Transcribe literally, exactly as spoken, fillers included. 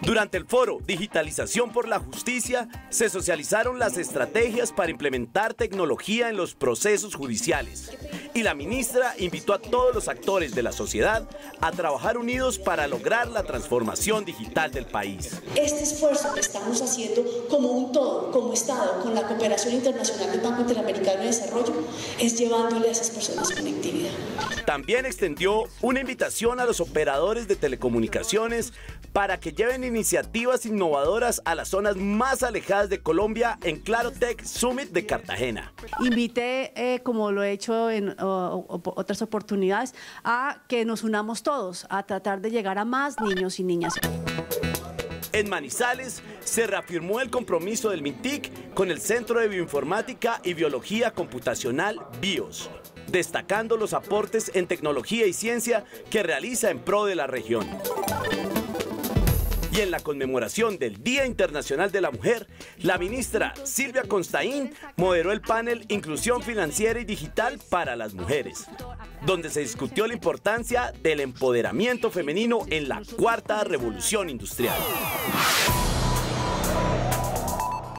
Durante el foro Digitalización por la Justicia, se socializaron las estrategias para implementar tecnología en los procesos judiciales. Y la ministra invitó a todos los actores de la sociedad a trabajar unidos para lograr la transformación digital del país. Este esfuerzo que estamos haciendo como un todo, como Estado, con la cooperación internacional del Banco Interamericano de Desarrollo, es llevándole a esas personas conectividad. También extendió una invitación a los operadores de telecomunicaciones para que lleven iniciativas innovadoras a las zonas más alejadas de Colombia en Claro Tech Summit de Cartagena. Invité, eh, como lo he hecho en o, o, otras oportunidades, a que nos unamos todos a tratar de llegar a más niños y niñas. En Manizales se reafirmó el compromiso del MINTIC con el Centro de Bioinformática y Biología Computacional BIOS, destacando los aportes en tecnología y ciencia que realiza en pro de la región. Y en la conmemoración del Día Internacional de la Mujer, la ministra Silvia Constaín moderó el panel Inclusión Financiera y Digital para las Mujeres, donde se discutió la importancia del empoderamiento femenino en la cuarta revolución industrial.